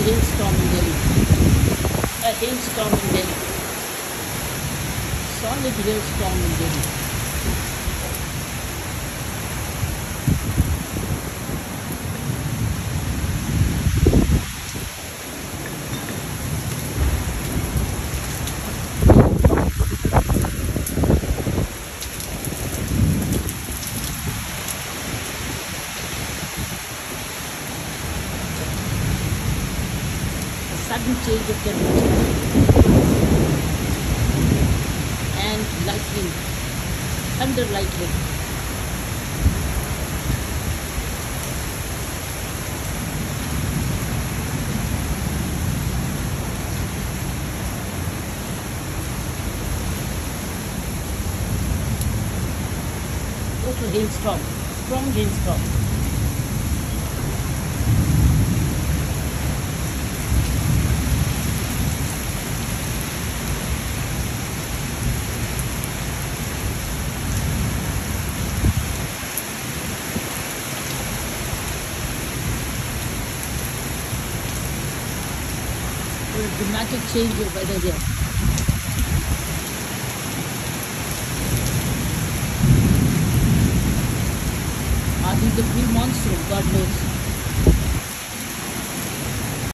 hailstorm in Delhi. A hailstorm in Delhi. Solid hailstorm in Delhi. Sudden change of temperature and lightning, thunder lightning. Total hailstorm, strong hailstorm. A dramatic change of weather here. Are these the pre-monsoon? God knows.